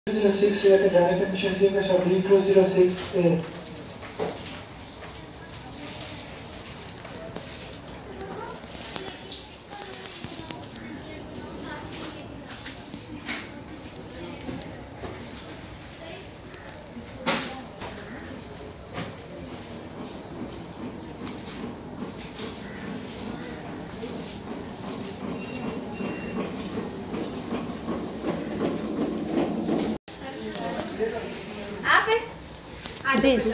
06 here, the direct admission seeker shall be 206A. जी जी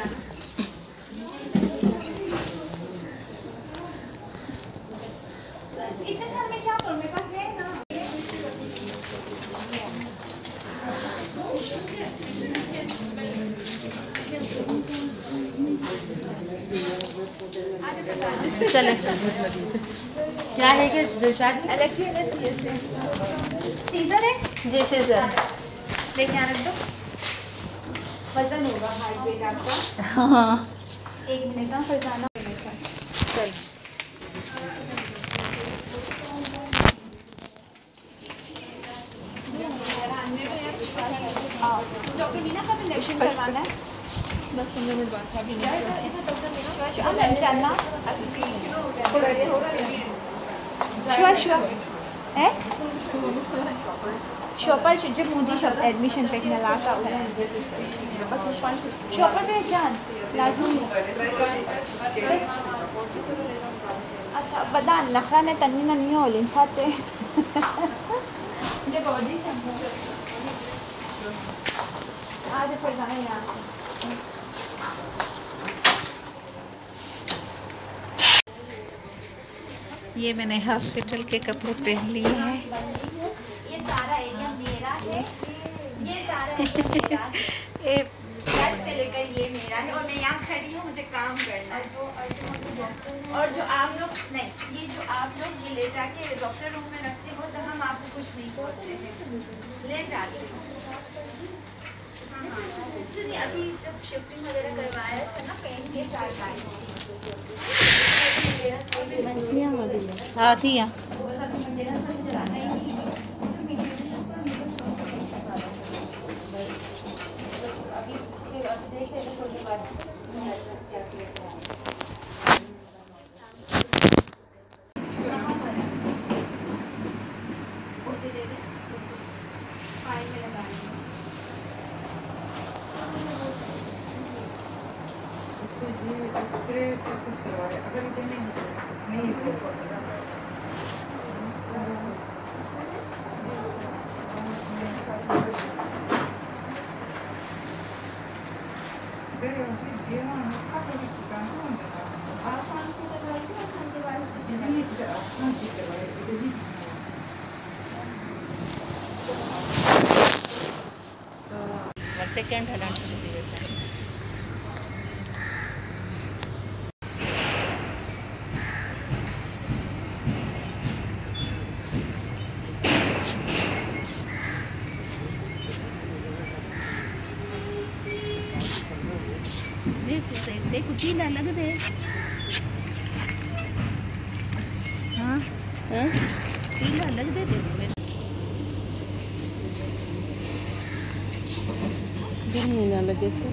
इतने साल में क्या करूँ, मेरे पास है ना। चले क्या है कि दिलशाद इलेक्ट्रिक है, सीजर है जी सीजर लेके यहाँ रख दो। वजन होगा हाई वेट आपका। हाँ 1 मिनट का फिर जाना। चल डॉक्टर मीना कब इंजेक्शन करवाना है? 10-15 मिनट बाद चलना शुआ शुआ है शॉपर जब मोदी शॉप एडमिशन पे मिला का शॉपर पे जान लाजमी। अच्छा बता नखरा ने तन्नी नन्नी होली खाते जो गोदी से आज फिर जाना यहाँ से। ये मैंने हॉस्पिटल के कपड़े पहन लिए हैं। ये सारा एरिया मेरा है, ये सारा एरिया मेरा है। से लेकर ये मेरा है और मैं यहाँ खड़ी हूँ, मुझे काम करना है। और जो आप लोग नहीं, ये जो आप लोग ये ले जाके डॉक्टर रूम में रखते हो तो हम आपको कुछ नहीं बोलते हैं, ले जाते हो। सुनिए अभी जब शिफ्टिंग वगैरह करवाया था ना पेन के साथ आए हाँ थी यहाँ सेकेंड है देखो चीला लग दे हाँ चीला लग दे दिन में ना लगे से